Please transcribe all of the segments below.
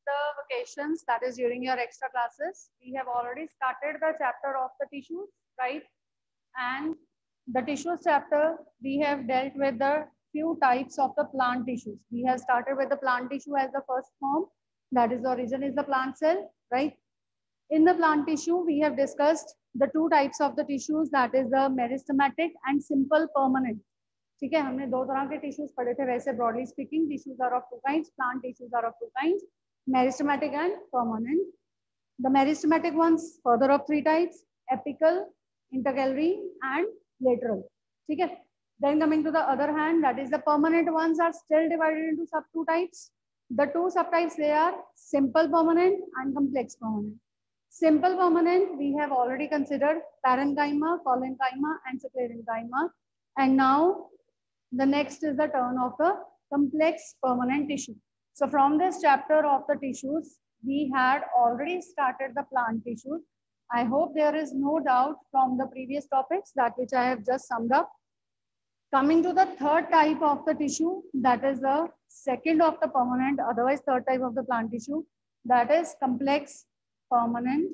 the vacations, that is during your extra classes, we have already started the chapter of the tissues, right? And the tissues chapter, we have dealt with the few types of the plant tissues. We have started with the plant tissue as the first form, that is the origin is the plant cell, right? In the plant tissue, we have discussed the two types of the tissues, that is the meristematic and simple permanent. ठीक है, हमने दो तरह के tissues पढ़े थे वैसे broadly speaking. Tissues are of two kinds, plant tissues are of two kinds, meristematic and permanent. The meristematic ones further of three types: apical, intercalary and lateral. ठीक है. Then coming to the other hand, that is the permanent ones are still divided into sub two types. The two subtypes, they are simple permanent and complex permanent. Simple permanent, we have already considered parenchyma, collenchyma and sclerenchyma. And now the next is the turn of the complex permanent tissue. So from this chapter of the tissues, we had already started the plant tissues. I hope there is no doubt from the previous topics, that which I have just summed up. Coming to the third type of the tissue, that is the second of the permanent, otherwise third type of the plant tissue, that is complex permanent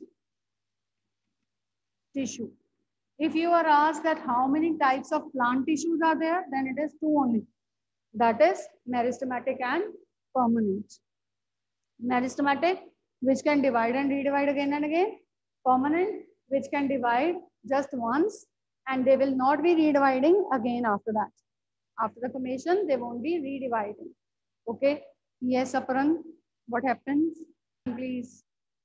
tissue. If you are asked that how many types of plant tissues are there, then it is two only. That is meristematic and permanent. Meristematic, which can divide and redivide again and again. Permanent, which can divide just once and they will not be redividing again after that. After the formation, they won't be redividing. Okay. Yes, Aparan, what happens? Please.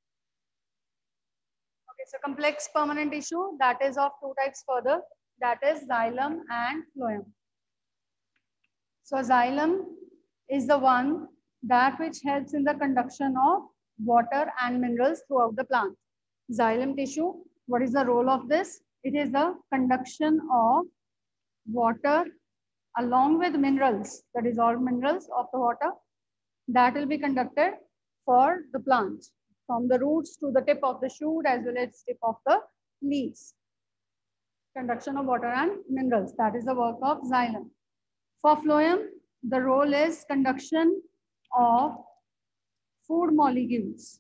Okay, so complex permanent tissue, that is of two types further, that is xylem and phloem. So xylem is the one that which helps in the conduction of water and minerals throughout the plant. Xylem tissue, what is the role of this? It is the conduction of water along with minerals, the dissolved minerals of the water, that will be conducted for the plant from the roots to the tip of the shoot as well as tip of the leaves. Conduction of water and minerals, that is the work of xylem. For phloem, the role is conduction of food molecules.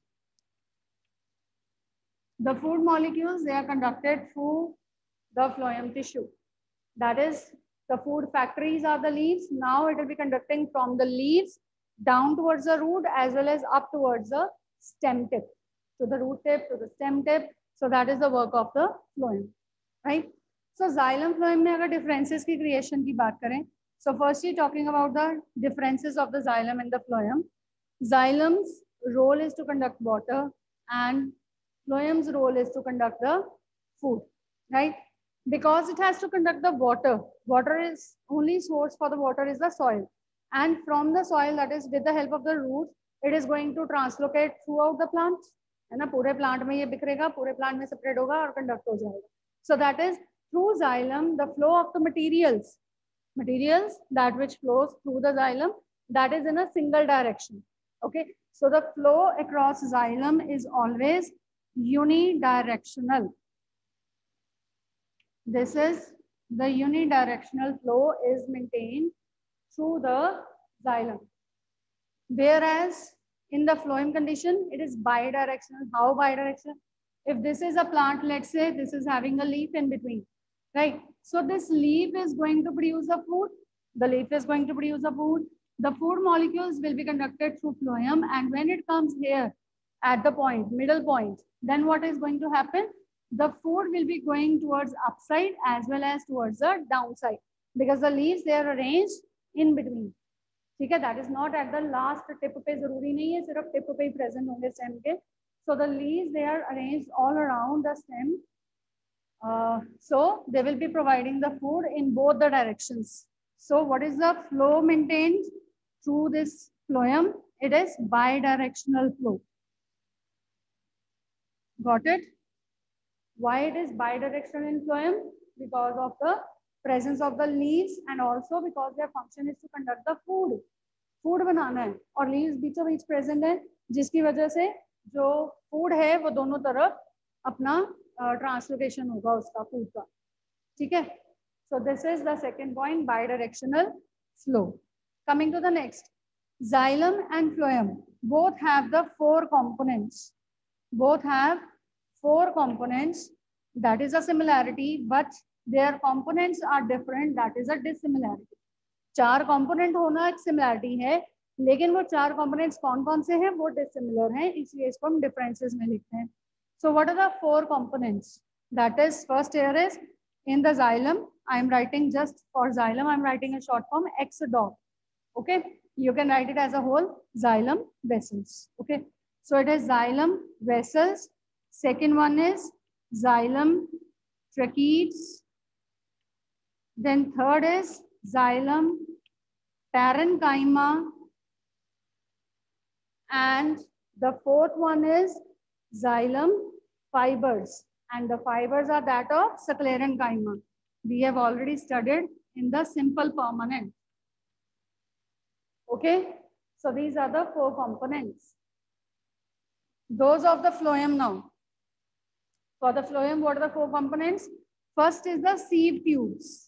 The food molecules, they are conducted through the phloem tissue. That is, the food factories are the leaves. Now it will be conducting from the leaves down towards the root as well as up towards the stem tip. To the root tip, to the stem tip. So that is the work of the phloem, right? So xylem phloem में अगर differences की creation की बात करें, so firstly talking about the differences of the xylem and the phloem. Xylem's role is to conduct water and phloem's role is to conduct the food, right? Because it has to conduct the water. Water is only source for the water is the soil. And from the soil, that is with the help of the roots, it is going to translocate throughout the plant. है ना, पूरे plant में ये बिखरेगा, पूरे plant में separate होगा और conduct हो जाएगा. So that is through xylem, the flow of the materials that which flows through the xylem, that is in a single direction. Okay, so the flow across xylem is always unidirectional. This is the unidirectional flow is maintained through the xylem. Whereas in the phloem condition, it is bidirectional. How bidirectional? If this is a plant, let's say this is having a leaf in between, right? So this leaf is going to produce a food. The leaf is going to produce a food. The food molecules will be conducted through phloem, and when it comes here at the point, middle point, then what is going to happen? The food will be going towards upside as well as towards the downside, because the leaves, they are arranged in between. ठीक है, that is not at the last tip पे जरूरी नहीं है, सिर्फ tip पे ही present होंगे stem के. So the leaves, they are arranged all around the stem. So they will be providing the food in both the directions. So what is the flow maintained through this phloem? It is bidirectional flow. Got it? Why it is bidirectional in phloem? Because of the presence of the leaves and also because their function is to conduct the food. Food बनाना है और leaves बीचों बीच present है, जिसकी वजह से जो food है वो दोनों तरफ अपना translocation होगा उसका food का. ठीक है? So this is the second point, bidirectional flow. Coming to the next, xylem and phloem. both have the 4 components. Both have 4 components. That is a similarity, but their components are different. That is a dissimilarity. 4 component होना एक similarity है, लेकिन वो 4 components कौन कौन से हैं, वो dissimilar हैं, इसलिए इसको हम differences में लिखते हैं. So what are the 4 components? That is, first here is in the xylem. I am writing just for xylem. I am writing a short form X dot. Okay, you can write it as a whole, xylem vessels. Okay, so it is xylem vessels. Second one is xylem tracheids. Then third is xylem parenchyma. And the fourth one is xylem fibers. And the fibers are that of sclerenchyma. We have already studied in the simple permanent. Okay, so these are the 4 components. Those of the phloem now. For the phloem, what are the 4 components? First is the sieve tubes.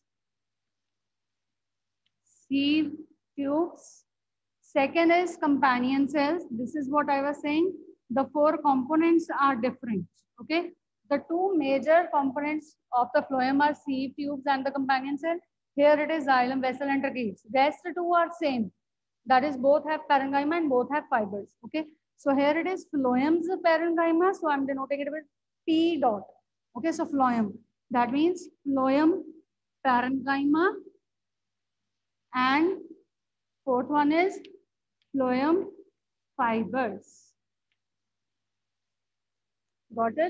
Sieve tubes. Second is companion cells. This is what I was saying. The 4 components are different. Okay, the 2 major components of the phloem are sieve tubes and the companion cell. Here it is xylem vessel and tracheids. Rest 2 are same. That is, both have parenchyma and both have fibers. Okay, so here it is phloem's parenchyma. So I'm denoting it with P dot. Okay, so phloem. That means phloem parenchyma, and fourth one is phloem fibers. Got it?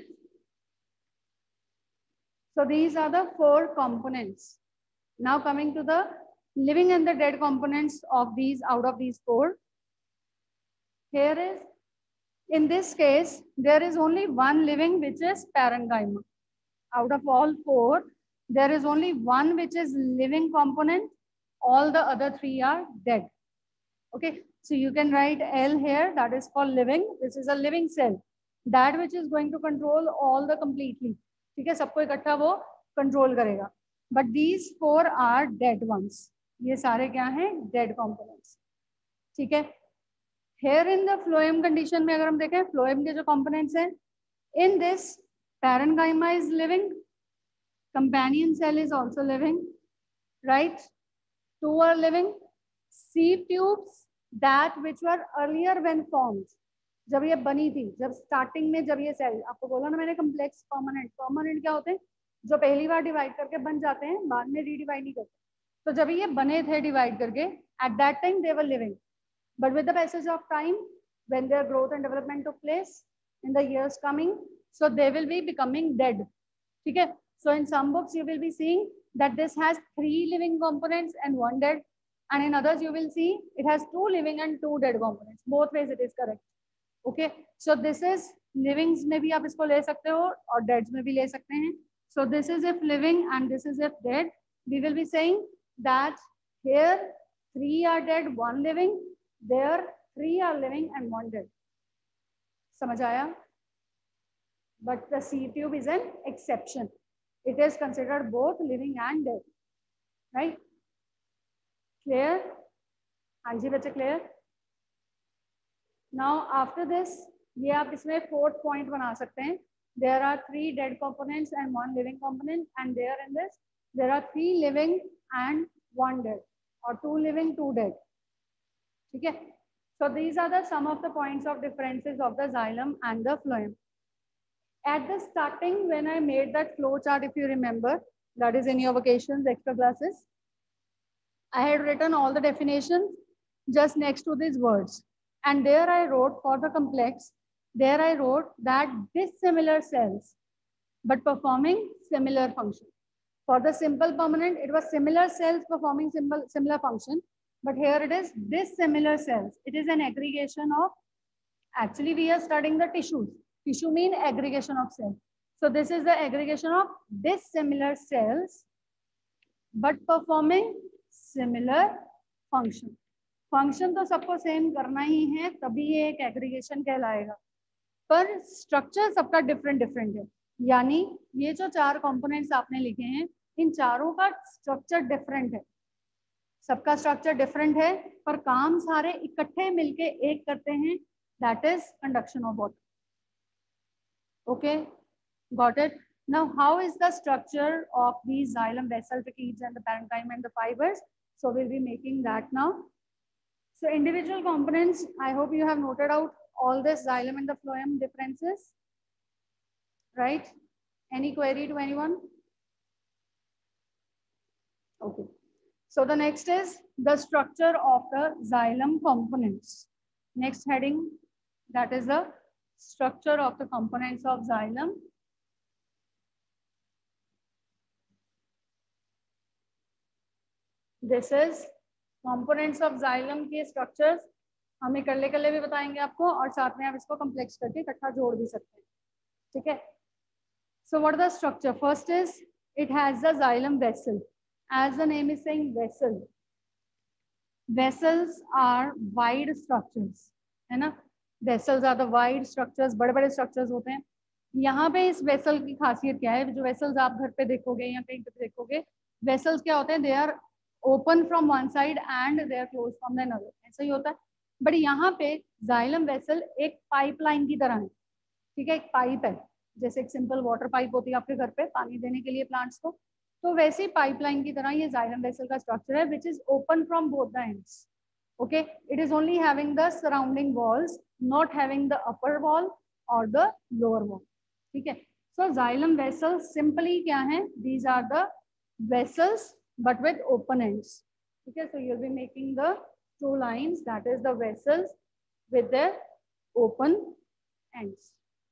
So these are the 4 components. Now coming to the living and the dead components of these, out of these 4. Here is, in this case, there is only one living, which is parenchyma. Out of all 4, there is only one which is living component. All the other 3 are dead. Okay, so you can write L here, that is for living. This is a living cell. That which is going to control all the completely. ठीक है, सबको इकट्ठा वो control करेगा. But these 4 are dead ones. ये सारे क्या हैं? Dead components. ठीक है. Here in the phloem condition में अगर हम देखें, phloem के जो components हैं, in this parenchyma is living, companion cell is also living, right? 2 are living. Sieve tubes, that which were earlier when formed, जब ये बनी थी, जब स्टार्टिंग में जब ये सेल, आपको बोला ना मैंने कम्प्लेक्स परमानेंट. परमानेंट क्या होते हैं? जो पहली बार डिवाइड करके बन जाते हैं, बाद में रीडिवाइड नहीं करते. तो जब ये बने थे डिवाइड करके, at that time they were living, but with the passage of time, when there growth and development took place in the years coming, so they will be becoming dead. ठीक है, so in some books you will be seeing that this has 3 living components and 1 dead, and in others you will see it has 2 living and 2 dead components. Both ways it is correct. Okay, so this is livings में भी आप इसको ले सकते हो और deads में भी ले सकते हैं. So this is if living and this is if dead. We will be saying that here 3 are dead, 1 living. There 3 are living and 1 dead. समझ आया? But the sieve tube is an exception. It is considered both living and dead, right? Clear? हाँ जी बच्चे, clear? Now after this, ये आप इसमें 4th point बना सकते हैं. There are 3 dead components and 1 living component, and there in this there are 3 living and 1 dead, or 2 living, 2 dead. ठीक है? So these are the some of the points of differences of the xylem and the phloem. At the starting, when I made that flow chart, if you remember, that is in your vacations, extra classes, I had written all the definitions just next to these words. And there I wrote for the complex, there I wrote that dissimilar cells, but performing similar function. For the simple permanent, it was similar cells performing similar function. But here it is dissimilar cells. It is an aggregation of, actually we are studying the tissues. Tissue mean aggregation of cells. So this is the aggregation of dissimilar cells, but performing similar function. Function तो सबको same करना ही है, तभी ये एक aggregation कहलाएगा, पर structure सबका डिफरेंट डिफरेंट है. यानी ये जो 4 कंपोनेंट्स आपने लिखे हैं, इन चारों का स्ट्रक्चर डिफरेंट है. सबका स्ट्रक्चर डिफरेंट है, पर काम सारे इकट्ठे मिलके एक करते हैं, that is conduction of water. Okay, got it. Now, how is the structure of these xylem vessel tracheates and the parenchyma and the fibers? So we'll be making that now. So individual components, I hope you have noted out all this xylem and the phloem differences, right? Any query to anyone? Okay. So the next is the structure of the xylem components. Next heading, that is the structure of the components of xylem. This is components of xylem के structures. हम इकल्ले भी बताएंगे आपको और साथ में आप इसको complex करके इकट्ठा जोड़ भी सकते हैं. ठीक है? So what is the structure? First is it has the xylem vessel. As the name is saying, vessel. Vessels are wide structures, है ना? Vessels are the wide structures. बड़े-बड़े structures होते हैं. यहाँ पे इस vessel की खासियत क्या है? जो vessels आप घर पे देखोगे या कहीं पे देखोगे, vessels क्या होते हैं? They are open from one side and they are closed from the another. ऐसा ही होता है. But यहाँ पे xylem vessel एक pipeline की तरह है. ठीक है? एक pipe है. जैसे एक simple water pipe होती है आपके घर पे पानी देने के लिए plants को. तो वैसे पाइपलाइन की तरह ये xylem vessel का स्ट्रक्चर है which is open from both the ends. Okay, it is only having the surrounding walls, not having the upper wall or the lower wall. ठीक है? So xylem vessels simply क्या है? These are the vessels but with open ends. ठीक है? So you'll be making the two lines, that is the vessels with their open ends.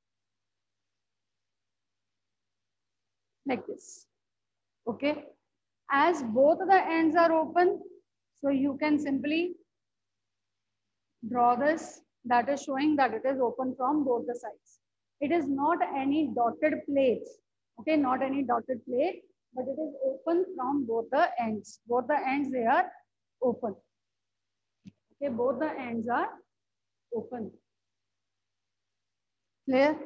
Like this. Okay, as both the ends are open, so you can simply draw this, that is showing that it is open from both the sides. It is not any dotted plate. Okay, not any dotted plate, but it is open from both the ends. Both the ends, they are open. Okay, both the ends are open. Clear?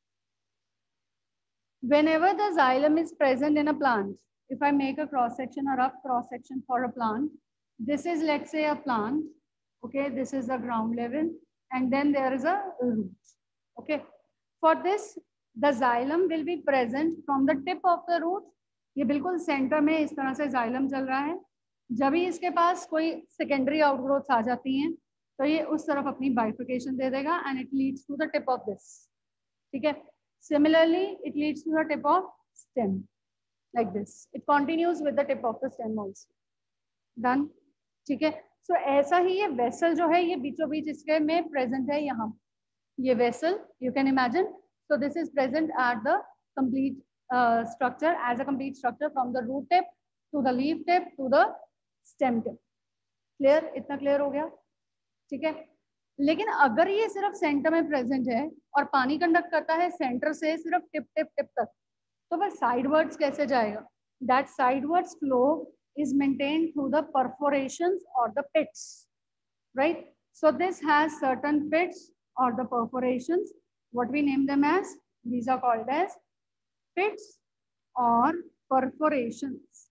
Whenever the xylem is present in a plant, if I make a cross section, a rough cross section for a plant, this is, let's say, a plant. Okay, this is the ground level, and then there is a root. Okay, for this, the xylem will be present from the tip of the root. ये बिल्कुल centre में इस तरह से xylem चल रहा है. जब भी इसके पास कोई secondary outgrowths आ जाती हैं, तो ये उस तरफ अपनी bifurcation दे देगा, and it leads to the tip of this. ठीक है? Similarly, it leads to the tip of stem. Like this, it continues with the tip of the stem also. Done. ठीक है? So ऐसा ही ये vessel जो है ये बीचों बीच इसके में present है यहाँ. ये vessel, you can imagine. So this is present at the complete structure, as a complete structure from the root tip to the leaf tip to the stem tip. Clear? इतना clear हो गया? ठीक है? लेकिन अगर ये सिर्फ सेंटर में प्रेजेंट है और पानी कंडक्ट करता है सेंटर से सिर्फ टिप टिप टिप तक, तो वह साइडवर्ड्स कैसे जाएगा? That sidewards flow is maintained through the perforations or the pits, right? So this has certain pits or the perforations. What we name them as? These are called as pits or perforations.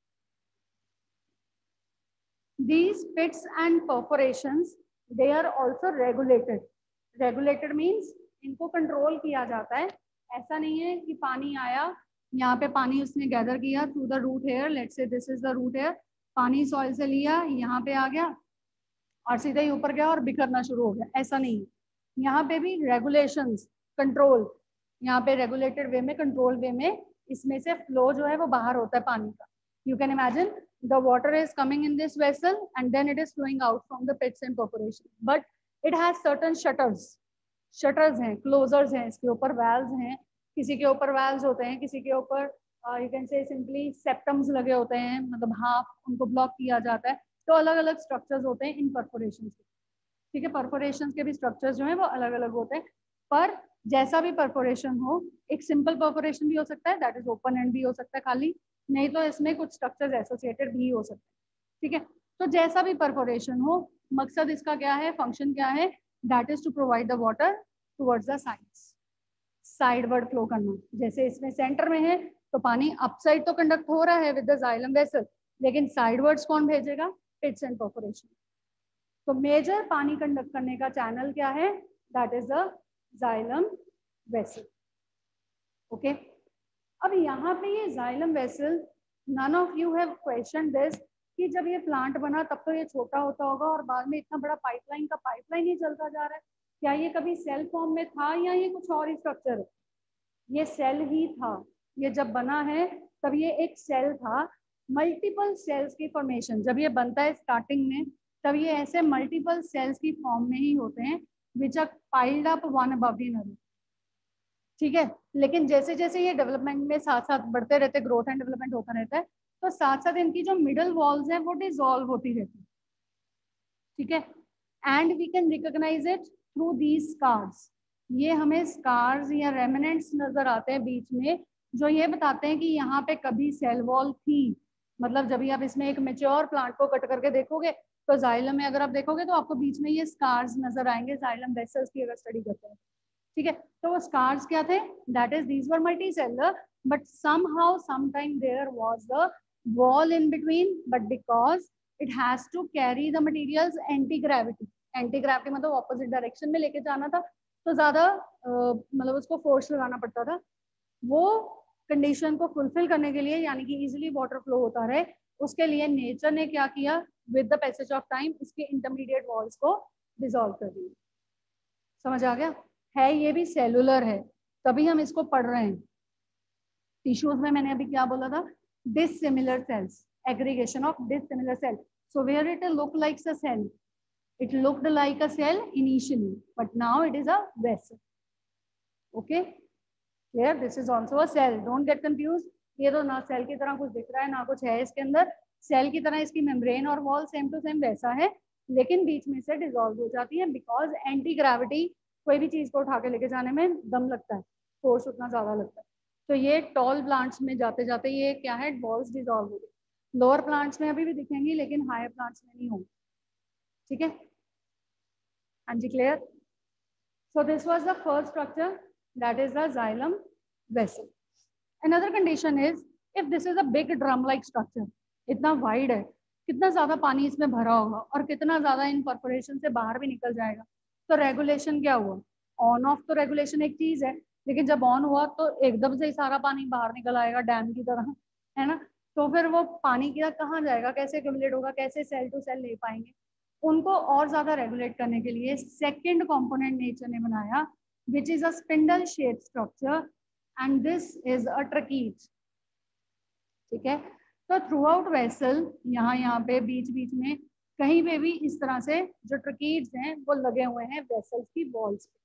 These pits and perforations, they are also regulated. Regulated means इनको control किया जाता है. ऐसा नहीं है कि पानी आया, यहाँ पे पानी उसने गैदर किया through the root hair, let's say this is the root hair, पानी सॉइल से लिया, यहाँ पे आ गया और सीधे ही ऊपर गया और बिखरना शुरू हो गया. ऐसा नहीं है. यहाँ पे भी रेगुलेशंस, कंट्रोल, यहाँ पे रेगुलेटेड वे में, कंट्रोल वे में इसमें से फ्लो जो है वो बाहर होता है पानी का. You can imagine the water is coming in this vessel and then it is flowing out from the pits and perforation, but it has certain shutters. Shutters हैं, closers हैं, इसके ऊपर valves हैं, किसी के ऊपर valves होते हैं, किसी के ऊपर you can say simply septums लगे होते हैं, मतलब हाफ उनको ब्लॉक किया जाता है. तो अलग अलग स्ट्रक्चर्स होते हैं इन परफोरेशंस के. ठीक है? परफोरेशंस के भी स्ट्रक्चर्स जो हैं वो अलग अलग होते हैं, पर जैसा भी परफोरेशन हो, एक सिंपल परफोरेशन भी हो सकता है, दैट इज ओपन एंड भी हो सकता है खाली, नहीं तो इसमें कुछ स्ट्रक्चर्स एसोसिएटेड भी हो सकते हैं. ठीक है? तो जैसा भी परफोरेशन हो, मकसद इसका क्या है, फंक्शन क्या है, that is to provide the water towards the sides, sideward flow करना. जैसे इसमें सेंटर में है तो पानी अपसाइड तो कंडक्ट हो रहा है विद द xylem वेसल, लेकिन साइडवर्ड्स कौन भेजेगा? Pits and perforation. तो मेजर पानी कंडक्ट करने का चैनल क्या है? that is the xylem vessel. Okay. अब यहाँ पे ये xylem vessel, none of you have questioned this कि जब ये प्लांट बना तब तो ये छोटा होता होगा और बाद में इतना बड़ा पाइपलाइन ही चलता जा रहा है. क्या ये कभी सेल फॉर्म में था या ये कुछ और स्ट्रक्चर है? ये सेल ही था. ये जब बना है तब ये एक सेल था. मल्टीपल सेल्स की फॉर्मेशन जब ये बनता है स्टार्टिंग में, तब ये ऐसे मल्टीपल सेल्स की फॉर्म में ही होते हैं which are piled up one above the other. ठीक है. लेकिन जैसे जैसे ये डेवलपमेंट में साथ साथ बढ़ते रहते, ग्रोथ एंड डेवलपमेंट होता रहता है, तो साथ साथ इनकी जो मिडल वॉल्स हैं वो डिसॉल्व होती रहती है. ठीक है. And we can recognise it through these scars. ये हमें स्कार्स या रेमिनेंट्स नजर आते हैं बीच में, जो ये बताते हैं कि यहाँ पे कभी सेल वॉल थी. मतलब जब भी आप इसमें एक मेच्योर प्लांट को कट करके देखोगे तो जाइलम में अगर आप देखोगे तो आपको बीच में ये स्कार्स नजर आएंगे जाइलम वेसल्स की अगर स्टडी करते हैं. ठीक है. तो वो स्कार्स क्या थे? That is these were multicellular, but somehow sometime there was the wall in between, but because it has to carry the materials anti gravity. Anti gravity मतलब ऑपोजिट डायरेक्शन में लेके जाना था, तो ज्यादा मतलब उसको फोर्स लगाना पड़ता था. वो कंडीशन को फुलफिल करने के लिए, यानी कि इजीली वाटर फ्लो होता रहे, उसके लिए नेचर ने क्या किया, with the passage of time इसके इंटरमीडिएट वॉल्स को डिसॉल्व कर दिया. समझ आ गया? है ये भी सेलुलर है, तभी हम इसको पढ़ रहे हैं. टिश्यूज में मैंने अभी क्या बोला था? Dissimilar cells, aggregation of dissimilar cell. So where it look like a cell, it looked like a cell initially, but now it is a vessel. Okay, clear? This is also a cell, don't get confused. ये तो ना cell की तरह कुछ दिख रहा है ना कुछ है इसके अंदर. सेल की तरह इसकी मेम्ब्रेन और वॉल सेम टू सेम वैसा है, लेकिन बीच में से डिसॉल्व हो जाती है बिकॉज एंटी ग्रेविटी. कोई भी चीज को उठा के लेके जाने में दम लगता है, फोर्स उतना ज्यादा लगता है. तो ये टॉल प्लांट्स में जाते जाते ये क्या है, वॉल्स डिसॉल्व हो गई. लोअर प्लांट्स में अभी भी दिखेंगी लेकिन हायर प्लांट्स में नहीं होंगी. ठीक है. And clear? So this was the first structure, that is the xylem vessel. Another condition is if this is a big drum-like structure, इतना wide है, कितना ज्यादा पानी इसमें भरा होगा और कितना ज्यादा इन परफोरेशन से बाहर भी निकल जाएगा. तो रेगुलेशन क्या हुआ? ऑन ऑफ तो रेगुलेशन एक चीज है, लेकिन जब ऑन हुआ तो एकदम से ही सारा पानी बाहर निकल आएगा डैम की तरह, है ना. तो फिर वो पानी क्या कहाँ जाएगा, कैसे एक्यूमुलेट होगा, कैसे सेल टू सेल ले पाएंगे? उनको और ज्यादा रेगुलेट करने के लिए सेकंड कंपोनेंट नेचर ने बनाया, which is a spindle shape structure, and this is a tracheids. ठीक है. तो थ्रू आउट वेसल, यहाँ पे बीच बीच में कहीं पे भी इस तरह से जो ट्रकीज हैं वो लगे हुए हैं वेसल्स की वॉल्स पे.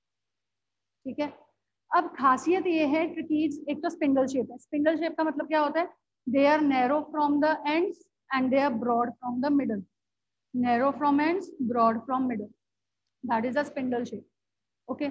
ठीक है. अब खासियत ये है ट्रकीज, एक तो स्पिंडल शेप है. स्पिंडल शेप का मतलब क्या होता है? They are narrow from the ends and they are broad from the middle. Narrow from ends, broad from middle. That is a spindle shape. Okay.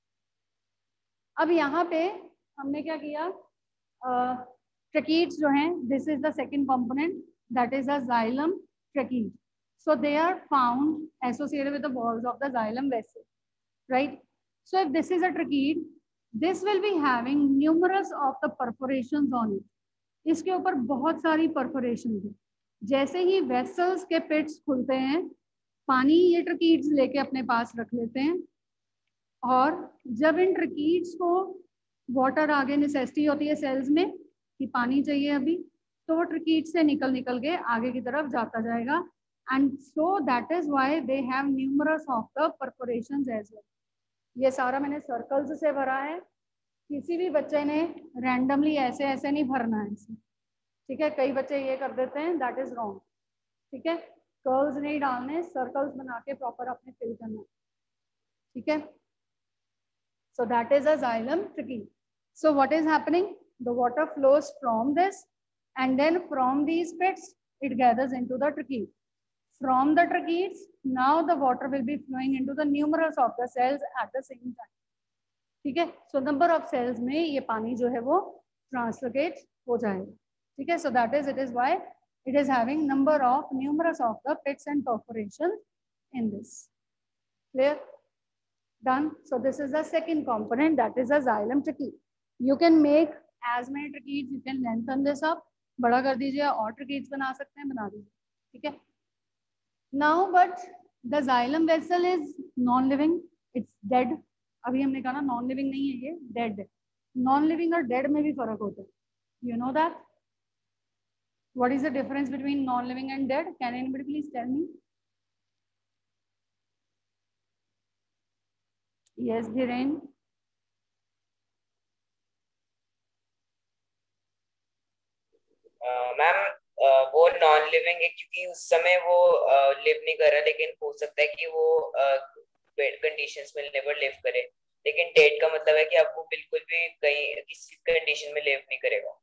अब यहाँ पे हमने क्या किया, ट्रकीड्स जो हैं, this is the second component, that is a xylem tracheids. So they are found associated with the walls of the xylem vessel, right? So if this is a tracheid, this will be having numerous of the perforations on it. इसके ऊपर बहुत सारी perforations हैं. जैसे ही vessels के पिट्स खुलते हैं, पानी ये ट्रकीड्स लेके अपने पास रख लेते हैं, और जब इन ट्रकीड्स को वाटर आगे नेसेसिटी होती है सेल्स में कि पानी चाहिए अभी, तो वो ट्रकीड्स से निकल के आगे की तरफ जाता जाएगा. And so that is why they have numerous of the perforations as well. ये सारा मैंने सर्कल्स से भरा है, किसी भी बच्चे ने रैंडमली ऐसे ऐसे नहीं भरना है इसमें. ठीक है. कई बच्चे ये कर देते हैं, दैट इज रॉन्ग. ठीक है. कर्ल्स नहीं डालने, सर्कल्स बना के प्रॉपर आपने फिल करना. ठीक है. So that is a xylem trachea. So what is happening? The water flows from this, and then from these pits it gathers into the trachea. From the tracheae, now the water will be flowing into the numerous of the cells at the same time. ठीक है. So number of cells में ये पानी जो है वो translocate हो जाएगा. ठीक है. So that is, it is why it is having numerous of the pits and perforations in this. Clear? Done. So this is the second component, that is a xylem trachea. You can make as many tracheae, you can lengthen this up, बड़ा कर दीजिए और tracheae बना सकते हैं, बना दीजिए. ठीक है. Now, but the xylem vessel is non-living. It's dead, अभी हमने कहा ना नॉन लिविंग नहीं है, ये डेड है। नॉन लिविंग और डेड में भी फर्क होता है, you know that? What is the difference between non-living and dead? Can anybody please tell me? Yes, Dhiren. Ma'am वो नॉन लिविंग है क्योंकि उस समय वो लिव नहीं कर रहा, लेकिन हो सकता है कि वो कंडीशंस में नेवर लिव करे। लेकिन डेड का मतलब है कि आपको बिल्कुल भी कहीं किसी कंडीशन में लिव नहीं करेगा।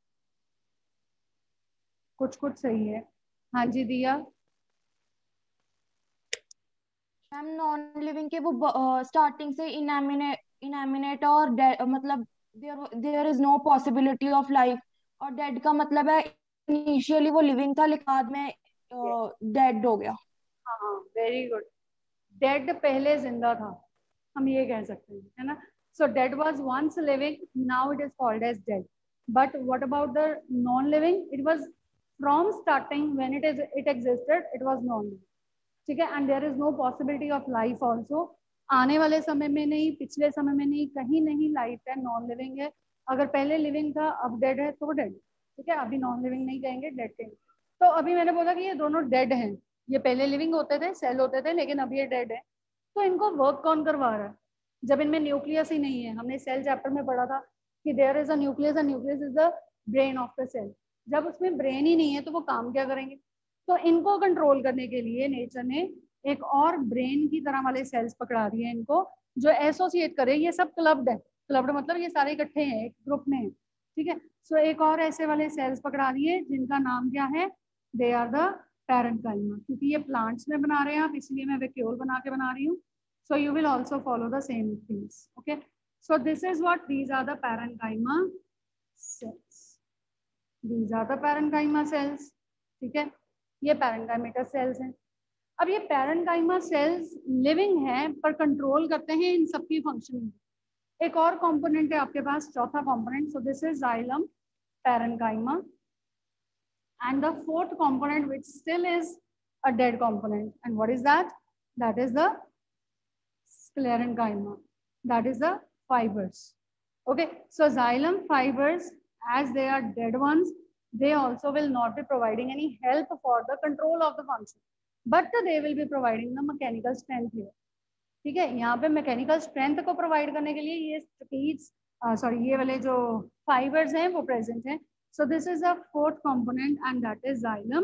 कुछ कुछ सही है। हाँ जी दिया। मैम नॉन लिविंग के वो स्टार्टिंग से इनएमिनेट और मतलब there is no possibility of life, और डेड का मतलब है इनिशियली वो लिविंग था लेकिन बाद में डेड हो गया। हाँ वेरी गुड। डेड पहले जिंदा था, हम ये कह सकते हैं, है ना? So dead was once living, now it is called as dead. But what about the non living? It was from starting when it existed it was non living, ठीक है। And there is no possibility of life also, आने वाले समय में नहीं, पिछले समय में नहीं, कहीं नहीं लाइफ है, नॉन लिविंग है। अगर पहले लिविंग था अब डेड है तो डेड, ठीक है। अभी नॉन लिविंग नहीं कहेंगे, डेड कहेंगे। तो अभी मैंने बोला कि ये दोनों डेड हैं, ये पहले लिविंग होते थे, सेल होते थे, लेकिन अब ये डेड है। तो इनको वर्क कौन करवा रहा है जब इनमें न्यूक्लियस ही नहीं है? हमने सेल चैप्टर में पढ़ा था कि there is a nucleus, nucleus is the brain of the cell. जब उसमें ब्रेन ही नहीं है तो वो काम क्या करेंगे? तो इनको कंट्रोल करने के लिए नेचर ने एक और ब्रेन की तरह वाले सेल्स पकड़ा दिए इनको, जो एसोसिएट करे। ये सब क्लब्ड है, क्लब्ड मतलब ये सारे इकट्ठे हैं, एक ग्रुप में है, ठीक है। सो एक और ऐसे वाले सेल्स पकड़ा दिए जिनका नाम क्या है? They are the parenchyma. क्योंकि ये प्लांट्स में बना रहे हैं आप, इसलिए मैं वैक्यूल बना के बना रही हूँ। So you will also follow the same things, okay. So this is what these are the parenchyma cells, these are the parenchyma cells, ठीक है। ये पैरेन्काइमेटस सेल्स हैं। अब ये पैरेन्काइमा सेल्स लिविंग है पर कंट्रोल करते हैं इन सबकी फंक्शनिंग। एक और कंपोनेंट है आपके पास, चौथा component. So this is xylem, parenchyma, and the fourth component which still is a dead component, and what is that? That is the sclerenchyma, that is the fibers, okay. So xylem fibers, as they are dead ones, they also will not be providing any help for the control of the function, but they will be providing the mechanical strength here, ठीक है। यहाँ पे mechanical strength को provide करने के लिए ये स्टीज sorry ये वाले जो फाइबर्स हैं वो प्रेजेंट हैं। So this is a fourth component and that is xylem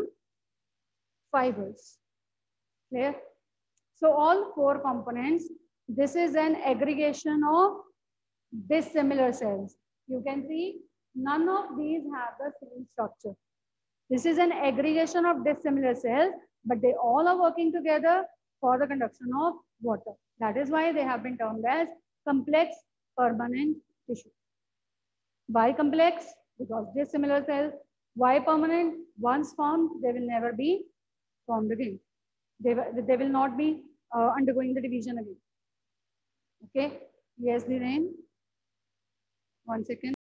fibers. Clear? So all four components, this is an aggregation of dissimilar cells. You can see none of these have the same structure. This is an aggregation of dissimilar cells, but they all are working together for the conduction of water. That is why they have been termed as complex permanent tissue. Why complex? Because dissimilar cells. Why permanent? Once formed, they will never be formed again. They will not be undergoing the division again. Okay. Yes, Dhiren. 1 second.